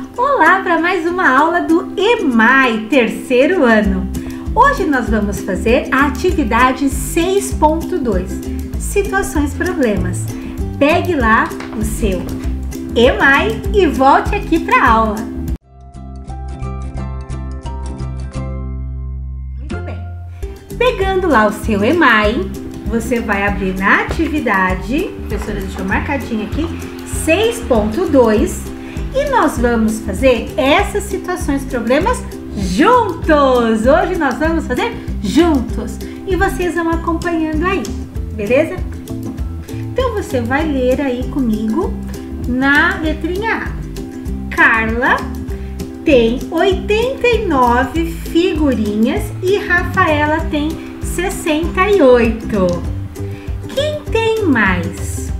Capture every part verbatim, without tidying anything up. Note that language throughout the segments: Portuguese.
Olá para mais uma aula do E M A I, terceiro ano. Hoje nós vamos fazer a atividade seis ponto dois, Situações Problemas. Pegue lá o seu E M A I e volte aqui para a aula. Muito bem. Pegando lá o seu E M A I, você vai abrir na atividade, a professora deixou marcadinho aqui, seis ponto dois, e nós vamos fazer essas situações, problemas juntos. Hoje nós vamos fazer juntos e vocês vão acompanhando aí, beleza? Então você vai ler aí comigo na letrinha A. Carla tem oitenta e nove figurinhas e Rafaela tem sessenta e oito. Quem tem mais?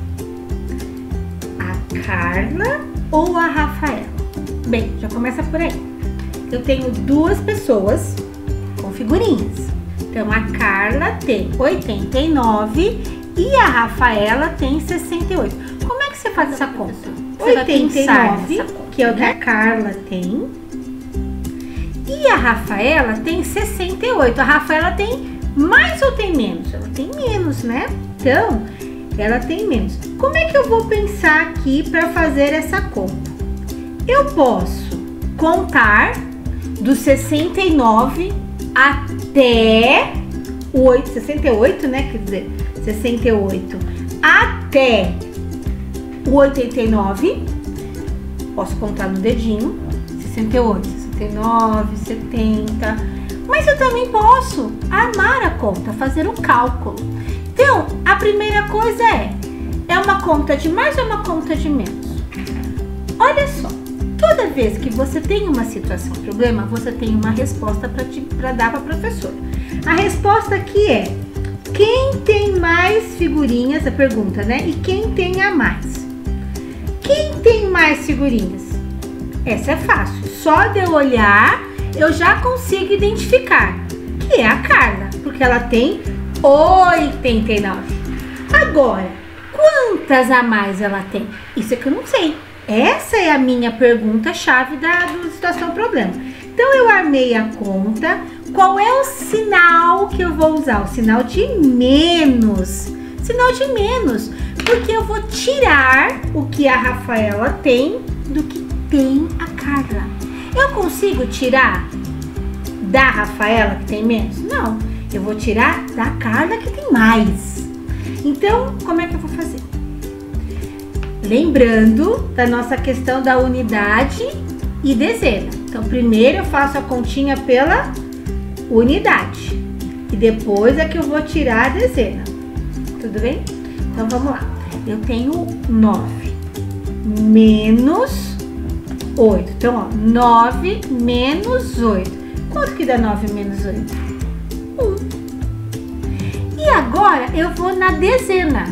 A Carla ou a Rafaela? Bem, já começa por aí. Eu tenho duas pessoas com figurinhas. Então, a Carla tem oitenta e nove e a Rafaela tem sessenta e oito. Como é que você faz essa conta? oitenta e nove, que é o que a Carla tem, e a Rafaela tem sessenta e oito. A Rafaela tem mais ou tem menos? Ela tem menos, né? Então, ela tem menos. Como é que eu vou pensar aqui para fazer essa conta? Eu posso contar do sessenta e nove até o oito, sessenta e oito, né? Quer dizer, sessenta e oito até o oitenta e nove. Posso contar no dedinho. sessenta e oito, sessenta e nove, setenta. Mas eu também posso armar a conta, fazer um cálculo. Então, a primeira coisa é, é uma conta de mais ou uma conta de menos? Olha só, toda vez que você tem uma situação, problema, você tem uma resposta para dar para a professora. A resposta aqui é, quem tem mais figurinhas, a pergunta, né? E quem tem a mais? Quem tem mais figurinhas? Essa é fácil, só de eu olhar, eu já consigo identificar, que é a Carla, porque ela tem oitenta e nove. Agora, quantas a mais ela tem? Isso é que eu não sei. Essa é a minha pergunta-chave da do situação problema. Então, eu armei a conta. Qual é o sinal que eu vou usar? O sinal de menos. Sinal de menos, porque eu vou tirar o que a Rafaela tem do que tem a Carla. Eu consigo tirar da Rafaela, que tem menos? Não. Eu vou tirar da Carla, que tem mais. Então, como é que eu vou fazer? Lembrando da nossa questão da unidade e dezena. Então, primeiro eu faço a continha pela unidade. E depois é que eu vou tirar a dezena. Tudo bem? Então, vamos lá. Eu tenho nove menos oito. Então, ó, nove menos oito. Quanto que dá nove menos oito? um. E agora eu vou na dezena.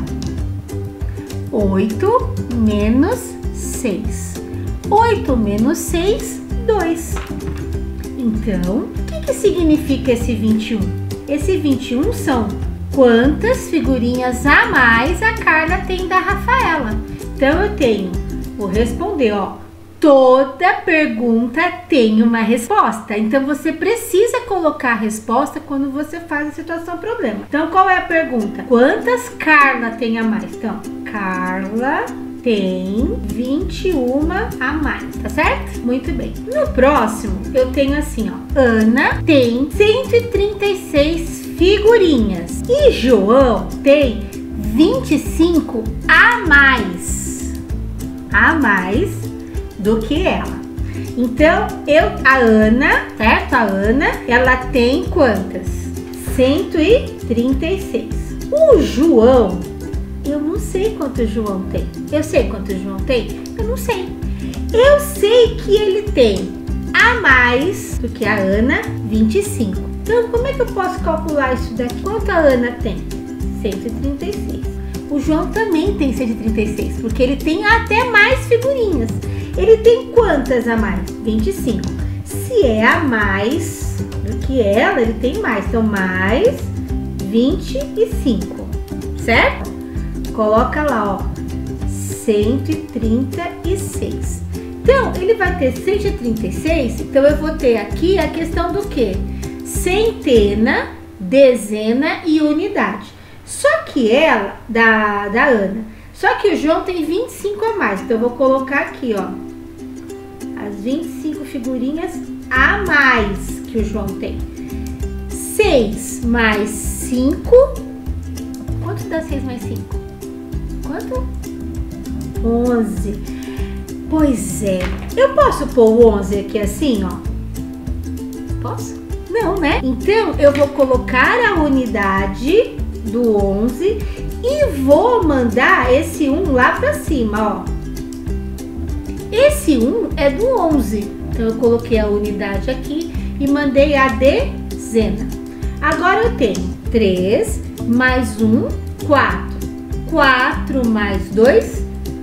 oito menos seis. oito menos seis, dois. Então, o que, que significa esse vinte e um? Esse vinte e um são quantas figurinhas a mais a Carla tem da Rafaela. Então, eu tenho, vou responder, ó. Toda pergunta tem uma resposta, então você precisa colocar a resposta quando você faz a situação problema. Então, qual é a pergunta? Quantas Carla tem a mais? Então, Carla tem vinte e um a mais, tá certo? Muito bem. No próximo, eu tenho assim, ó. Ana tem cento e trinta e seis figurinhas e João tem vinte e cinco a mais. A mais do que ela. Então, eu, a Ana, certo? A Ana, ela tem quantas? cento e trinta e seis. O João, eu não sei quanto o João tem. Eu sei quanto o João tem? Eu não sei. Eu sei que ele tem a mais do que a Ana, vinte e cinco. Então, como é que eu posso calcular isso daqui? Quanto a Ana tem? cento e trinta e seis. O João também tem cento e trinta e seis, porque ele tem até mais figurinhas. Ele tem quantas a mais? vinte e cinco. Se é a mais do que ela, ele tem mais. Então, mais vinte e cinco, certo? Coloca lá, ó, cento e trinta e seis. Então, ele vai ter cento e trinta e seis, então eu vou ter aqui a questão do quê? Centena, dezena e unidade. Só que ela, da, da Ana, só que o João tem vinte e cinco a mais, então eu vou colocar aqui, ó, as vinte e cinco figurinhas a mais que o João tem. seis mais cinco, quanto dá seis mais cinco? Quanto? onze. Pois é, eu posso pôr o onze aqui assim, ó? Posso? Não, né? Então, eu vou colocar a unidade do onze e vou mandar esse um lá pra cima, ó. Esse um é do onze, então eu coloquei a unidade aqui e mandei a dezena. Agora eu tenho três mais um, quatro. quatro mais dois,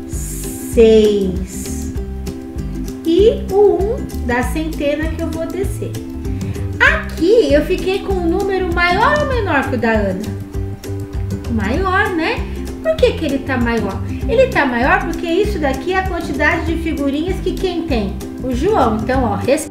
seis. E o um da centena que eu vou descer. Aqui eu fiquei com um número maior ou menor que o da Ana? Maior, né? Por que que ele tá maior? Ele tá maior porque isso daqui é a quantidade de figurinhas que quem tem? O João. Então, ó, res...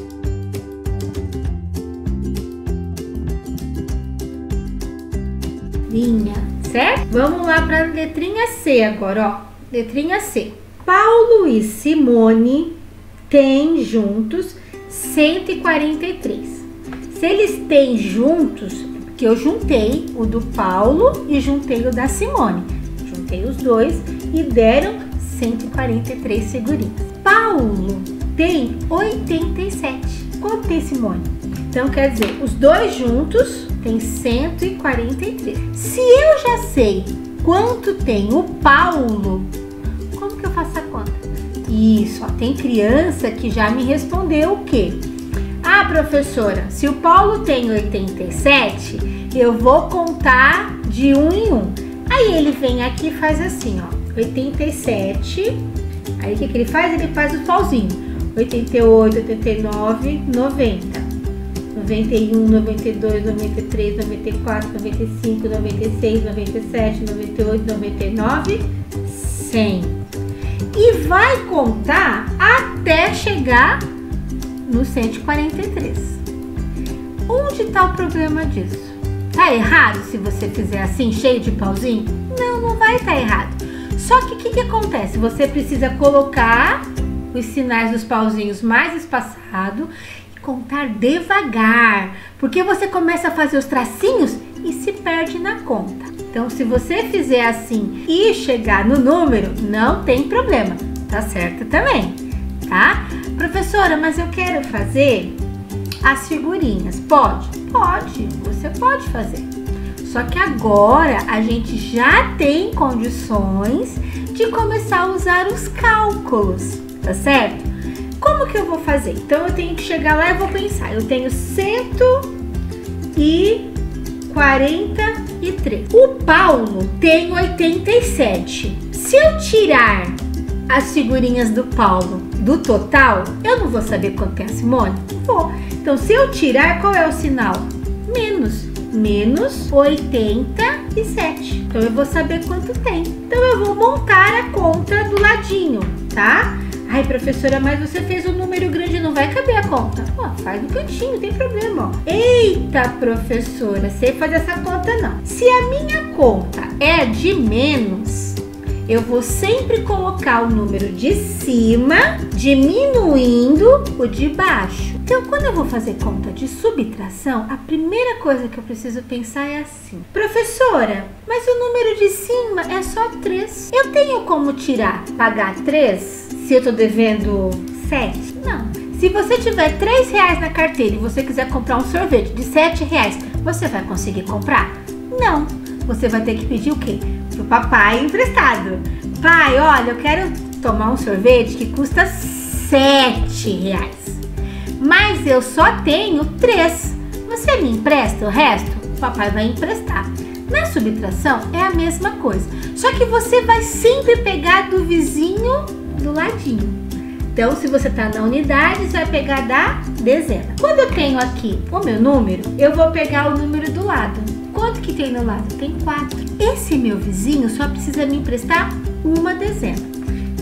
linha, certo? Vamos lá para a letrinha C agora, ó. Letrinha C. Paulo e Simone têm juntos cento e quarenta e três. Se eles têm juntos, porque eu juntei o do Paulo e juntei o da Simone. Juntei os dois e deram cento e quarenta e três figurinhas. Paulo tem oitenta e sete. Quanto tem Simone? Então, quer dizer, os dois juntos tem cento e quarenta e três. Se eu já sei quanto tem o Paulo, como que eu faço a conta? Isso, ó, tem criança que já me respondeu o quê? Ah, professora, se o Paulo tem oitenta e sete, eu vou contar de um em um. Aí ele vem aqui e faz assim, ó, oitenta e sete, aí o que que ele faz? Ele faz os pauzinhos, oitenta e oito, oitenta e nove, noventa. noventa e um, noventa e dois, noventa e três, noventa e quatro, noventa e cinco, noventa e seis, noventa e sete, noventa e oito, noventa e nove, cem. E vai contar até chegar no cento e quarenta e três. Onde está o problema disso? Tá errado se você fizer assim, cheio de pauzinho? Não, não vai estar errado. Só que o que, que acontece? Você precisa colocar os sinais dos pauzinhos mais espaçados, contar devagar, porque você começa a fazer os tracinhos e se perde na conta. Então, se você fizer assim e chegar no número, não tem problema, tá certo também, tá? Professora, mas eu quero fazer as figurinhas. Pode? Pode, você pode fazer. Só que agora a gente já tem condições de começar a usar os cálculos, tá certo? Como que eu vou fazer? Então, eu tenho que chegar lá e vou pensar. Eu tenho cento e quarenta e três. O Paulo tem oitenta e sete. Se eu tirar as figurinhas do Paulo do total, eu não vou saber quanto tem a Simone? Vou. Então, se eu tirar, qual é o sinal? Menos. Menos oitenta e sete. Então, eu vou saber quanto tem. Então, eu vou montar a conta do ladinho, tá? Ai, professora, mas você fez um número grande, não vai caber a conta. Ó, faz no cantinho, não tem problema, ó. Eita, professora, sei fazer essa conta não. Se a minha conta é de menos, eu vou sempre colocar o número de cima, diminuindo o de baixo. Então, quando eu vou fazer conta de subtração, a primeira coisa que eu preciso pensar é assim. Professora, mas o número de cima é só três. Eu tenho como tirar, pagar três? Se eu tô devendo sete? Não. Se você tiver três reais na carteira e você quiser comprar um sorvete de sete reais, você vai conseguir comprar? Não. Você vai ter que pedir o quê? Pro papai emprestado. Pai, olha, eu quero tomar um sorvete que custa sete reais. Mas eu só tenho três. Você me empresta o resto? O papai vai emprestar. Na subtração é a mesma coisa. Só que você vai sempre pegar do vizinho do ladinho. Então, se você tá na unidade, você vai pegar da dezena. Quando eu tenho aqui o meu número, eu vou pegar o número do lado. Quanto que tem no lado? Tem quatro. Esse meu vizinho só precisa me emprestar uma dezena.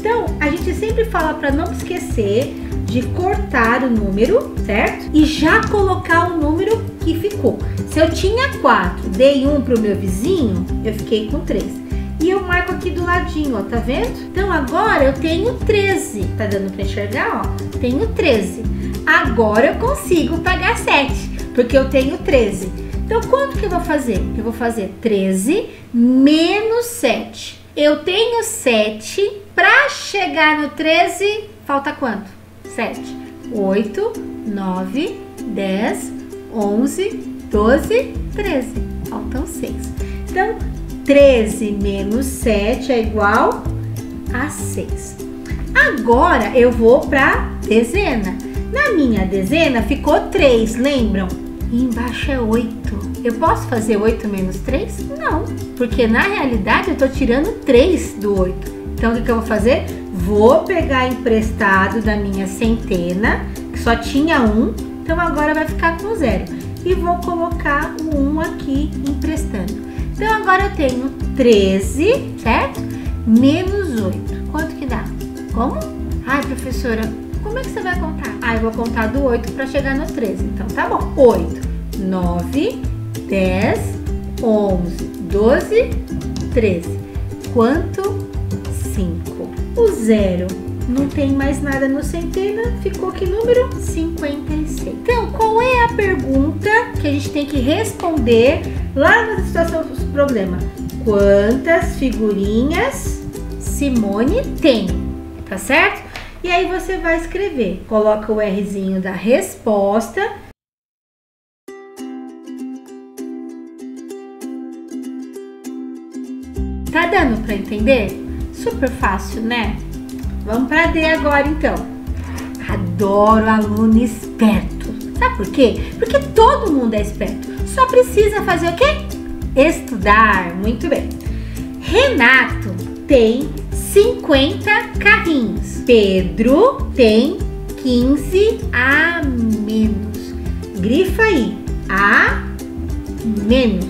Então, a gente sempre fala para não esquecer de cortar o número, certo? E já colocar o número que ficou. Se eu tinha quatro, dei um pro meu vizinho, eu fiquei com três. E eu marco aqui do ladinho, ó, tá vendo? Então, agora eu tenho treze. Tá dando para enxergar, ó? Tenho treze. Agora eu consigo pagar sete, porque eu tenho treze. Então, quanto que eu vou fazer? Eu vou fazer treze menos sete. Eu tenho sete, para chegar no treze, falta quanto? sete. oito, nove, dez, onze, doze, treze. Faltam seis. Então, treze menos sete é igual a seis. Agora, eu vou para dezena. Na minha dezena, ficou três, lembram? E embaixo é oito. Eu posso fazer oito menos três? Não, porque na realidade eu tô tirando três do oito. Então, o que que eu vou fazer? Vou pegar emprestado da minha centena, que só tinha um, então agora vai ficar com zero. E vou colocar o um aqui emprestando. Então, agora eu tenho treze, certo? Menos oito. Quanto que dá? Como? Ai, professora, como é que você vai contar? Ah, eu vou contar do oito para chegar no treze. Então, tá bom. oito, nove, dez, onze, doze, treze. Quanto? cinco. O zero não tem mais nada no centena, ficou que número? cinquenta e seis. Então, qual é a pergunta que a gente tem que responder lá na situação do problema? Quantas figurinhas Simone tem? Tá certo? E aí você vai escrever, coloca o Rzinho da resposta. Tá dando para entender? Super fácil, né? Vamos para D agora, então. Adoro aluno esperto. Sabe por quê? Porque todo mundo é esperto. Só precisa fazer o quê? Estudar. Muito bem. Renato tem cinquenta carrinhos. Pedro tem quinze a menos. Grifa aí. A menos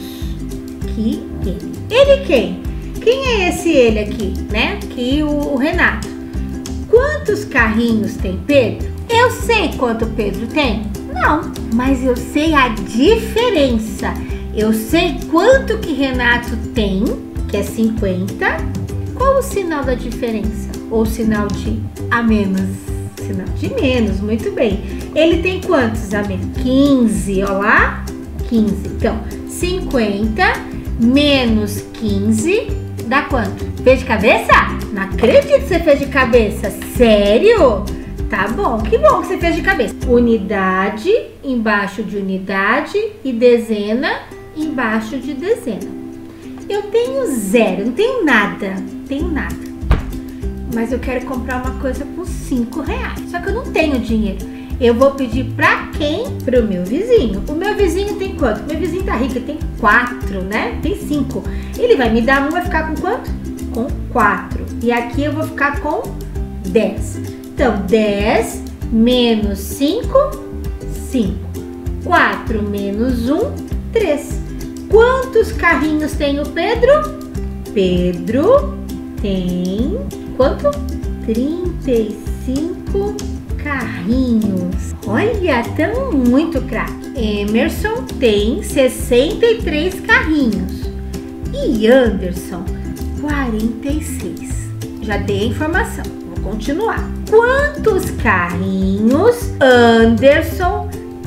que ele. Ele quem? Quem é esse ele aqui, né? Que o, o Renato. Quantos carrinhos tem Pedro? Eu sei quanto Pedro tem? Não, mas eu sei a diferença. Eu sei quanto que Renato tem, que é cinquenta. Qual o sinal da diferença? Ou sinal de a menos? Sinal de menos, muito bem. Ele tem quantos a menos? quinze, ó lá. quinze. Então, cinquenta menos quinze dá quanto? Fez de cabeça? Não acredito que você fez de cabeça. Sério? Tá bom, que bom que você fez de cabeça. Unidade embaixo de unidade e dezena embaixo de dezena. Eu tenho zero, não tenho nada, não tenho nada. Mas eu quero comprar uma coisa por cinco reais. Só que eu não tenho dinheiro. Eu vou pedir pra quem? Pro meu vizinho. O meu vizinho tem quanto? O meu vizinho tá rico, ele tem quatro, né? Tem cinco. Ele vai me dar um, vai ficar com quanto? Com quatro. E aqui eu vou ficar com dez. Então, dez menos cinco, cinco. quatro menos um, três. Quantos carrinhos tem o Pedro? Pedro tem quanto? trinta e cinco carrinhos. Olha, tão muito craque. Emerson tem sessenta e três carrinhos. E Anderson, quarenta e seis. Já dei a informação. Vou continuar. Quantos carrinhos Anderson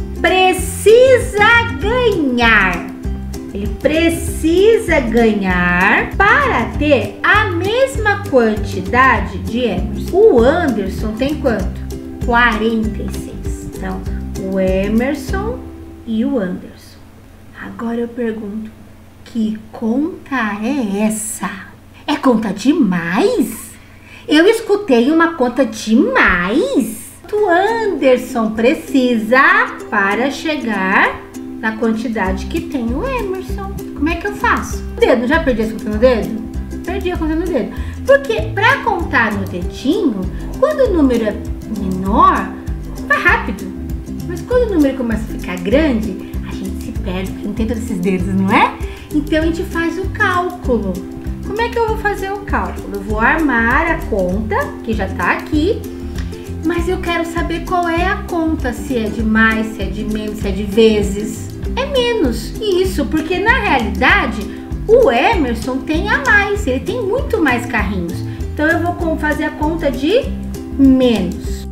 precisa ganhar? Ele precisa ganhar para ter a mesma quantidade de Emerson. O Anderson tem quanto? quarenta e seis. Então, o Emerson e o Anderson. Agora eu pergunto, que conta é essa? É conta demais? Eu escutei uma conta demais. O Anderson precisa para chegar na quantidade que tem o Emerson. Como é que eu faço? O dedo, já perdi a conta no dedo? Perdi a conta no dedo. Porque para contar no dedinho, quando o número é menor, vai rápido. Mas quando o número começa a ficar grande, a gente se perde, porque não tem todos esses dedos, não é? Então a gente faz o cálculo. Como é que eu vou fazer o cálculo? Eu vou armar a conta, que já tá aqui, mas eu quero saber qual é a conta, se é de mais, se é de menos, se é de vezes. É menos, isso, porque na realidade o Emerson tem a mais, ele tem muito mais carrinhos. Então eu vou fazer a conta de menos.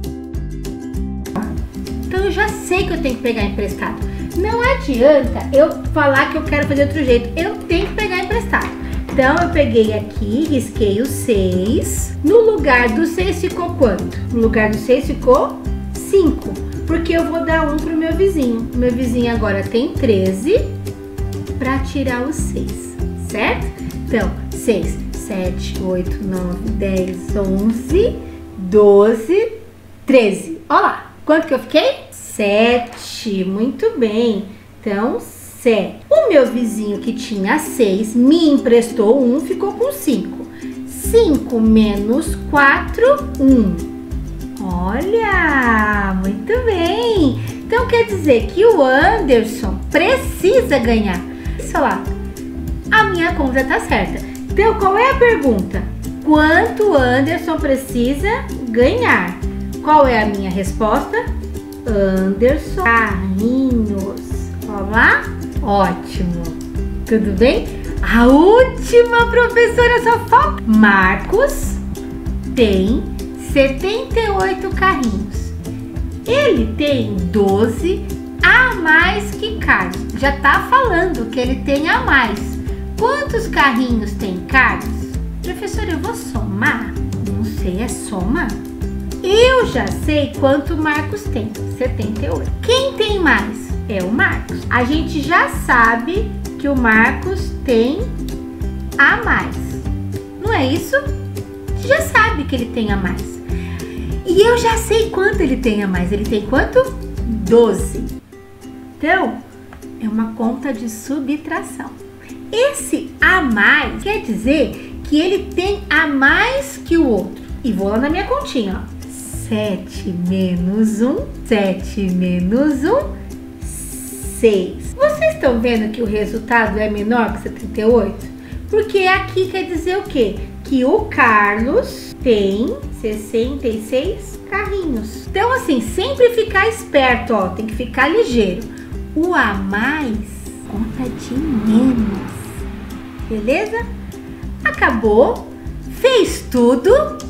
Então eu já sei que eu tenho que pegar emprestado. Não adianta eu falar que eu quero fazer de outro jeito, eu tenho que pegar emprestado. Então eu peguei aqui, risquei o seis. No lugar do seis ficou quanto? No lugar do seis ficou cinco. Porque eu vou dar um pro meu vizinho. O meu vizinho agora tem treze para tirar o seis, certo? Então, seis, sete, oito, nove, dez, onze, doze, treze. Olha lá, quanto que eu fiquei? sete, muito bem. Então, sete. O meu vizinho que tinha seis me emprestou um, ficou com cinco. cinco menos quatro, um. Olha, muito bem. Então quer dizer que o Anderson precisa ganhar. Isso lá, a minha conta tá certa. Então qual é a pergunta? Quanto o Anderson precisa ganhar? Qual é a minha resposta? Anderson carrinhos. Olá, ótimo. Tudo bem? A última, professora, só falta. Marcos tem setenta e oito carrinhos. Ele tem doze a mais que Carlos. Já tá falando que ele tem a mais. Quantos carrinhos tem Carlos? Professora, eu vou somar? Não sei, é soma? Eu já sei quanto o Marcos tem, setenta e oito. Quem tem mais? É o Marcos. A gente já sabe que o Marcos tem a mais. Não é isso? A gente já sabe que ele tem a mais. E eu já sei quanto ele tem a mais. Ele tem quanto? doze. Então, é uma conta de subtração. Esse a mais quer dizer que ele tem a mais que o outro. E vou lá na minha continha, ó. sete menos um, sete menos um, seis. Vocês estão vendo que o resultado é menor que setenta e oito? Porque aqui quer dizer o quê? Que o Carlos tem sessenta e seis carrinhos. Então, assim, sempre ficar esperto, ó, tem que ficar ligeiro. O a mais conta de menos, beleza? Acabou, fez tudo,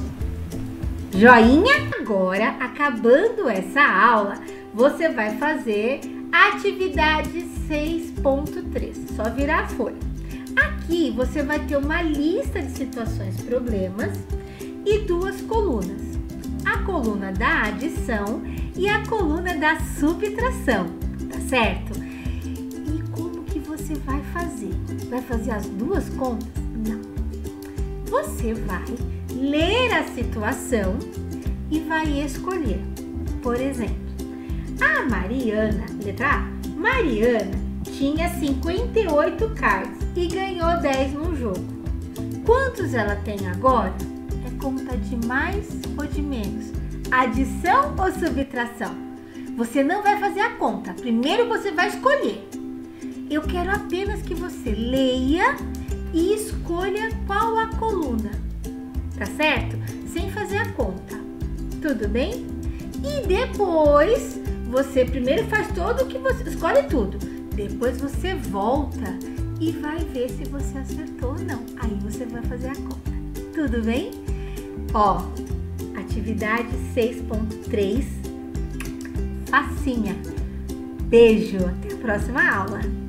joinha? Agora, acabando essa aula, você vai fazer atividade seis ponto três, só virar a folha. Aqui você vai ter uma lista de situações, problemas e duas colunas. A coluna da adição e a coluna da subtração, tá certo? E como que você vai fazer? Vai fazer as duas contas? Não. Você vai ler a situação e vai escolher. Por exemplo, a Mariana, letra A, Mariana tinha cinquenta e oito cards e ganhou dez no jogo. Quantos ela tem agora? É conta de mais ou de menos? Adição ou subtração? Você não vai fazer a conta. Primeiro você vai escolher. Eu quero apenas que você leia e escolha qual a coluna. Tá certo? Sem fazer a conta. Tudo bem? E depois você primeiro faz todo o que você escolhe tudo. Depois você volta e vai ver se você acertou ou não. Aí você vai fazer a conta. Tudo bem? Ó, atividade seis ponto três, facinha. Beijo, até a próxima aula.